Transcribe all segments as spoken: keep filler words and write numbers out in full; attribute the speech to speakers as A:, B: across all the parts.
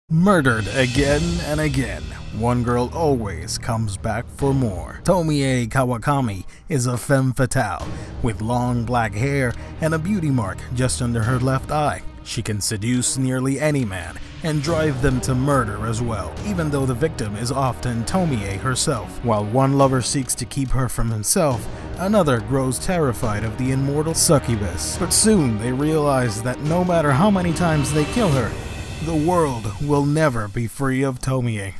A: Murdered again and again, one girl always comes back for more. Tomie Kawakami is a femme fatale with long black hair and a beauty mark just under her left eye. She can seduce nearly any man and drive them to murder as well, even though the victim is often Tomie herself. While one lover seeks to keep her from himself, another grows terrified of the immortal succubus. But soon they realize that no matter how many times they kill her, the world will never be free of Tomie.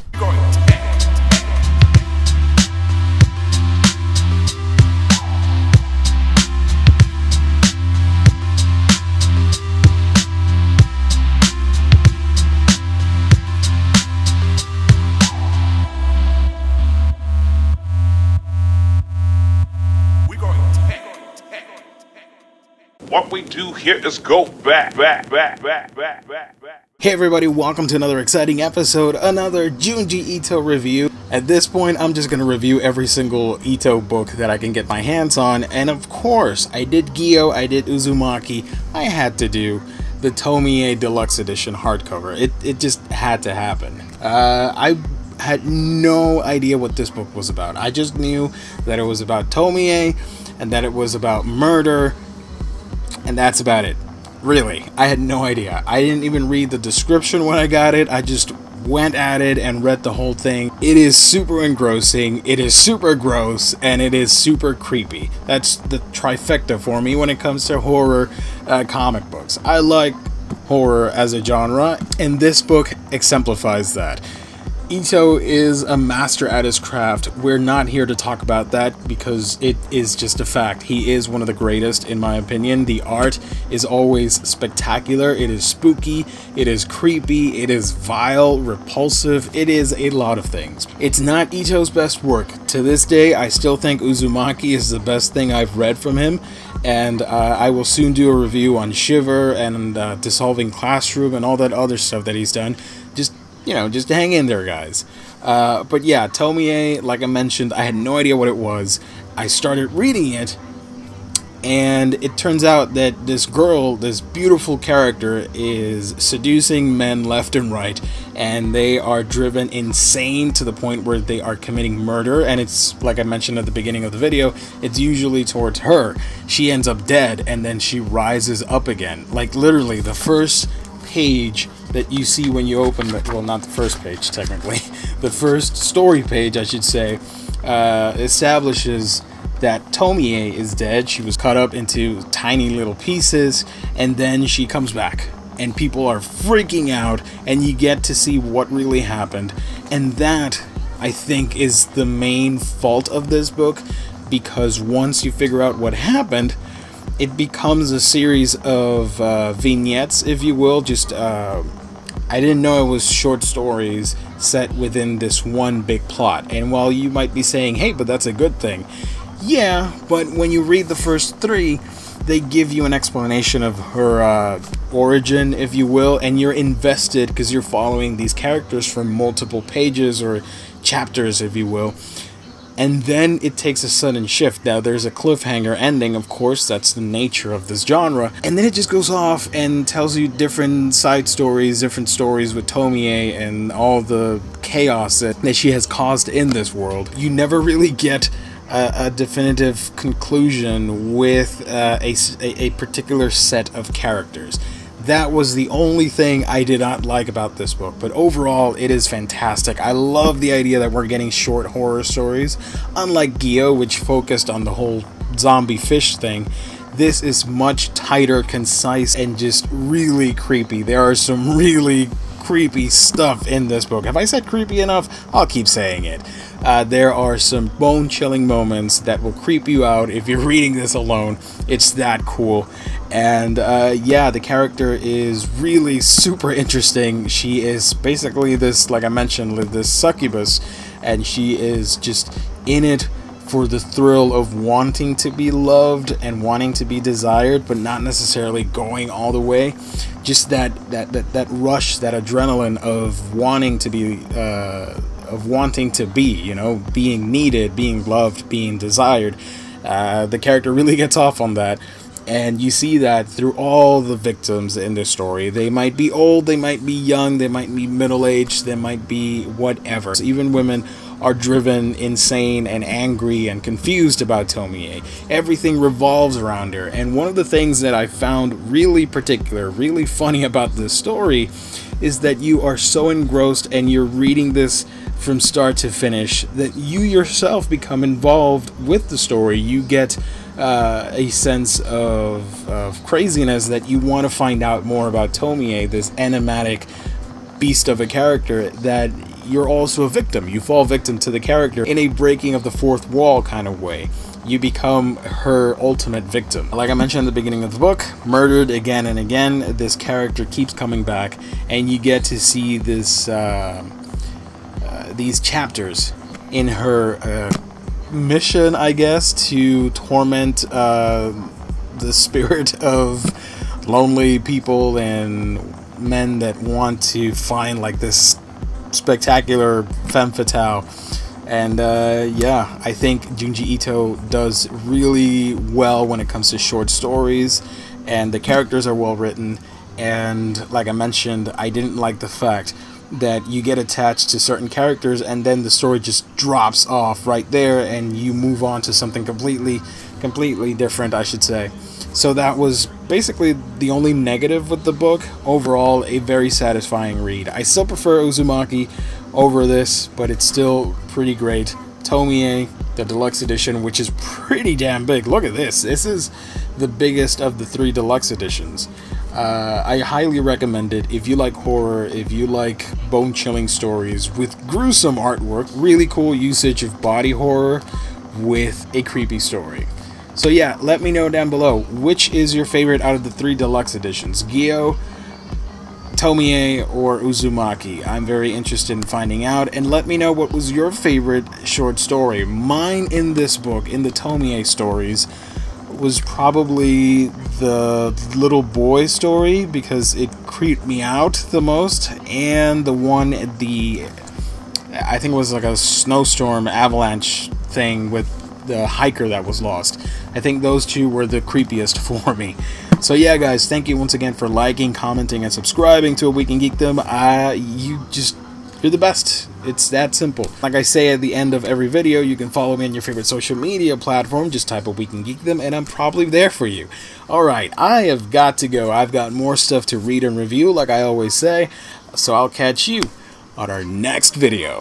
B: What we do here is go back, back, back, back, back, back, back.
A: Hey everybody, welcome to another exciting episode, another Junji Ito review. At this point, I'm just going to review every single Ito book that I can get my hands on, and of course, I did Gyo, I did Uzumaki, I had to do the Tomie Deluxe Edition hardcover. It, it just had to happen. Uh, I had no idea what this book was about. I just knew that it was about Tomie, and that it was about murder, and that's about it. Really, I had no idea. I didn't even read the description when I got it. I just went at it and read the whole thing. It is super engrossing, it is super gross, and it is super creepy. That's the trifecta for me when it comes to horror uh, comic books. I like horror as a genre, and this book exemplifies that. Ito is a master at his craft. We're not here to talk about that because it is just a fact. He is one of the greatest, in my opinion. The art is always spectacular. It is spooky. It is creepy. It is vile, repulsive. It is a lot of things. It's not Ito's best work. To this day, I still think Uzumaki is the best thing I've read from him. And uh, I will soon do a review on Shiver and uh, Dissolving Classroom and all that other stuff that he's done. Just You know, just hang in there, guys. Uh, but yeah, Tomie, like I mentioned, I had no idea what it was. I started reading it, and it turns out that this girl, this beautiful character, is seducing men left and right, and they are driven insane to the point where they are committing murder, and it's, like I mentioned at the beginning of the video, it's usually towards her. She ends up dead, and then she rises up again. Like, literally, the first page that you see when you open the, well, not the first page technically, the first story page, I should say, uh, establishes that Tomie is dead. She was cut up into tiny little pieces, and then she comes back, and people are freaking out, and you get to see what really happened. And that, I think, is the main fault of this book, because once you figure out what happened, it becomes a series of uh, vignettes, if you will. Just, uh, I didn't know it was short stories set within this one big plot. And while you might be saying, hey, but that's a good thing. Yeah, but when you read the first three, they give you an explanation of her uh, origin, if you will, and you're invested because you're following these characters for multiple pages or chapters, if you will. And then it takes a sudden shift. Now, there's a cliffhanger ending, of course, that's the nature of this genre. And then it just goes off and tells you different side stories, different stories with Tomie and all the chaos that, that she has caused in this world. You never really get a, a definitive conclusion with uh, a, a particular set of characters. That was the only thing I did not like about this book, but overall it is fantastic. I love the idea that we're getting short horror stories. Unlike Gyo, which focused on the whole zombie fish thing, this is much tighter, concise, and just really creepy. There are some really creepy stuff in this book. Have I said creepy enough? I'll keep saying it. Uh, there are some bone-chilling moments that will creep you out if you're reading this alone. It's that cool. And uh, yeah, the character is really super interesting. She is basically this, like I mentioned, this succubus, and she is just in it for the thrill of wanting to be loved and wanting to be desired, but not necessarily going all the way. Just that that that, that rush, that adrenaline of wanting to be uh, of wanting to be, you know, being needed, being loved, being desired. Uh, the character really gets off on that. And you see that through all the victims in this story. They might be old, they might be young, they might be middle-aged, they might be whatever. So even women are driven insane and angry and confused about Tomie. Everything revolves around her. And one of the things that I found really particular, really funny about this story is that you are so engrossed and you're reading this from start to finish that you yourself become involved with the story. You get uh, a sense of, of craziness that you want to find out more about Tomie, this enigmatic beast of a character that you're also a victim. You fall victim to the character in a breaking of the fourth wall kind of way. You become her ultimate victim. Like I mentioned at the beginning of the book, murdered again and again, this character keeps coming back, and you get to see this uh, uh, these chapters in her uh, mission, I guess, to torment uh, the spirit of lonely people and men that want to find like this spectacular femme fatale. And uh, yeah, I think Junji Ito does really well when it comes to short stories, and the characters are well written. And like I mentioned, I didn't like the fact that you get attached to certain characters and then the story just drops off right there and you move on to something completely completely different, I should say. So that was basically the only negative with the book. Overall, a very satisfying read. I still prefer Uzumaki over this, but it's still pretty great. Tomie, the deluxe edition, which is pretty damn big. Look at this. This is the biggest of the three deluxe editions. Uh, I highly recommend it if you like horror, if you like bone-chilling stories with gruesome artwork, really cool usage of body horror with a creepy story. So yeah, let me know down below, which is your favorite out of the three deluxe editions? Gyo, Tomie, or Uzumaki? I'm very interested in finding out, and let me know what was your favorite short story. Mine in this book, in the Tomie stories, was probably the little boy story because it creeped me out the most, and the one, the, I think it was like a snowstorm avalanche thing with the hiker that was lost. I think those two were the creepiest for me. So yeah, guys, thank you once again for liking, commenting, and subscribing to A Week in Geekdom. Uh, you just, you're the best. It's that simple. Like I say at the end of every video, you can follow me on your favorite social media platform. Just type A Week in Geekdom, and I'm probably there for you. Alright, I have got to go. I've got more stuff to read and review, like I always say. So I'll catch you on our next video.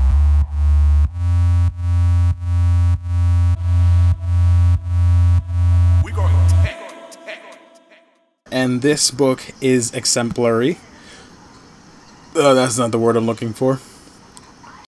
A: And this book is exemplary. Oh, that's not the word I'm looking for.